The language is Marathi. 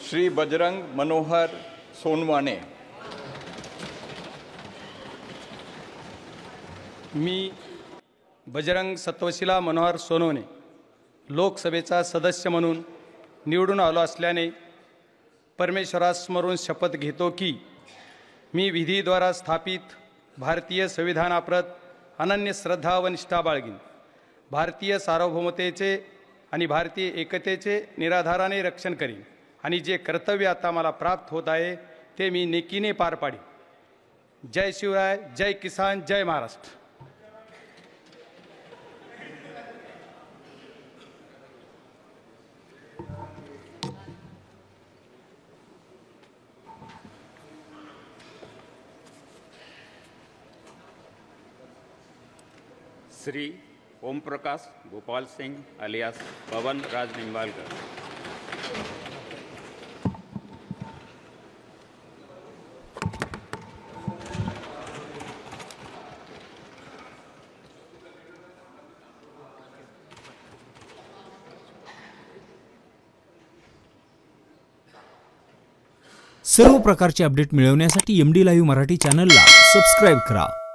श्री बजरंग मनोहर सोनवाने। मी बजरंग सत्वशिला मनोहर सोनवणे लोकसभेचा सदस्य म्हणून निवडून आलो असल्याने परमेश्वरासमोरून शपथ घेतो की मी विधीद्वारा स्थापित भारतीय संविधानाप्रत अनन्य श्रद्धा व निष्ठा बाळगीन। भारतीय सार्वभौमतेचे आणि भारतीय एकतेचे निराधाराने रक्षण करीन आणि जे कर्तव्य आता मला प्राप्त होत आहे ते मी नेकीने पार पाडीन। जय शिवराय, जय किसान, जय महाराष्ट्र। श्री ओम प्रकाश गोपाल सिंह अलियास पवन राज निंबालकर। सर्व प्रकारचे अपडेट मिळवण्यासाठी MD लाईव्ह मराठी चॅनलला सबस्क्राइब करा।